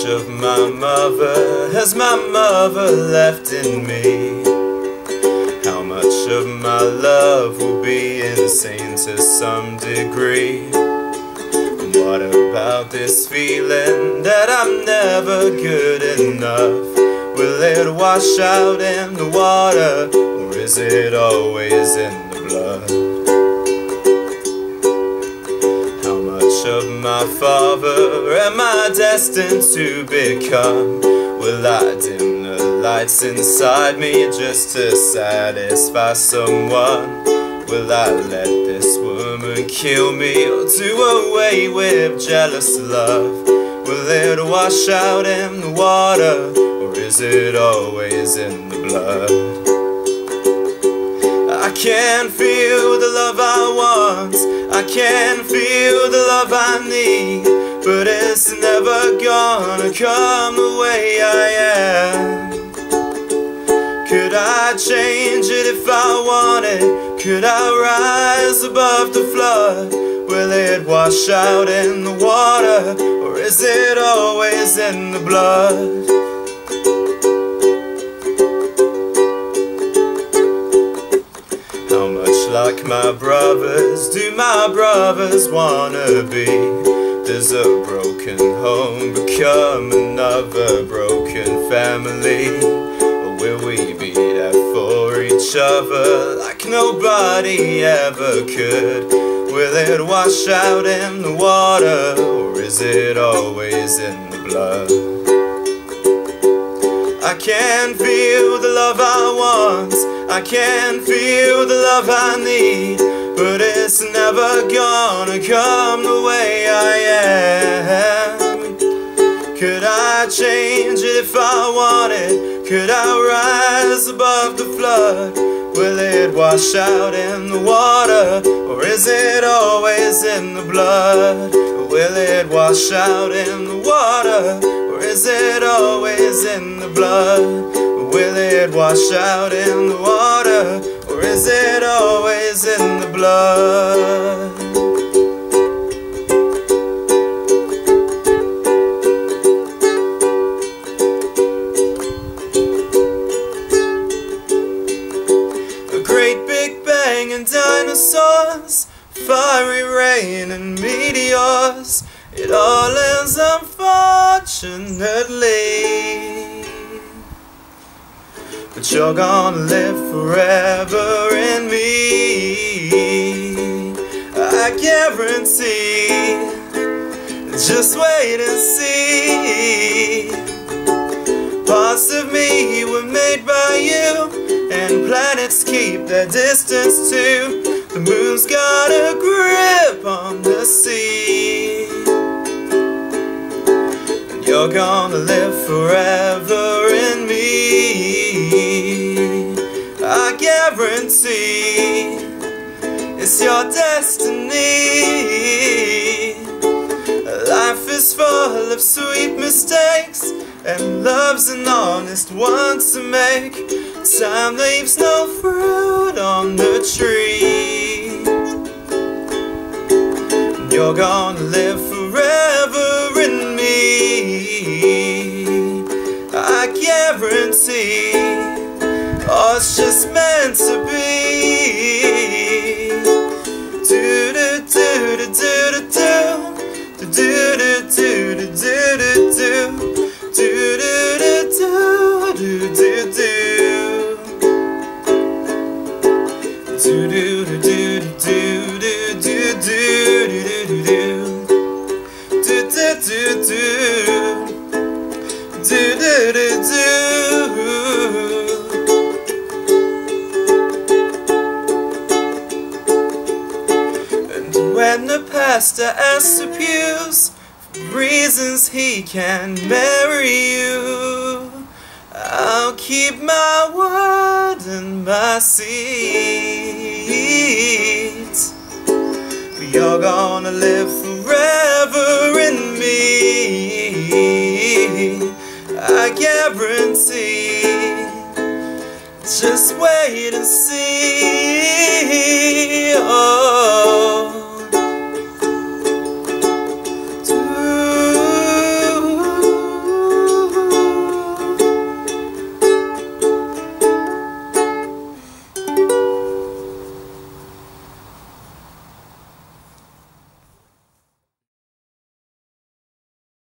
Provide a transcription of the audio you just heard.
of my mother has my mother left in me? How much of my love will be insane to some degree? And what about this feeling that I'm never good enough? Will it wash out in the water, or is it always in the blood? How much of my father am I destined to become? Will I dim the lights inside me just to satisfy someone? Will I let this woman kill me or do away with jealous love? Will it wash out in the water, or is it always in the blood? I can feel the love I want, I can feel the love I need, but it's never gonna come the way I am. Could I change it if I wanted? Could I rise above the flood? Will it wash out in the water, or is it always in the blood? How much like my brothers do my brothers wanna be? Does a broken home become another broken family? Or will we be there for each other like nobody ever could? Will it wash out in the water, or is it always in the blood? I can feel the love I want, I can feel the love I need, but it's never gonna come the way I am. Could I change it if I wanted? Could I rise above the flood? Will it wash out in the water, or is it always in the blood? Will it wash out in the water, or is it always in the blood? Will it wash out in the water, or is it always in the blood? And dinosaurs, fiery rain and meteors, it all ends unfortunately. But you're gonna live forever in me, I guarantee. Just wait and see. Parts of me were made by you, and planets keep their distance too. The moon's got a grip on the sea, and you're gonna live forever in me, I guarantee. It's your destiny. Life is full of sweet mistakes, and love's an honest one to make. Time leaves no fruit on the tree. You're gonna live forever in me, I guarantee. Oh, it's just meant to be. Do do do do do do do do do do do do do do do. Do do do do do do do do do do do. And when the pastor asks abuse for reasons he can marry you, I'll keep my word and my seat. You're gonna live forever in me, I guarantee. Just wait and see. Oh.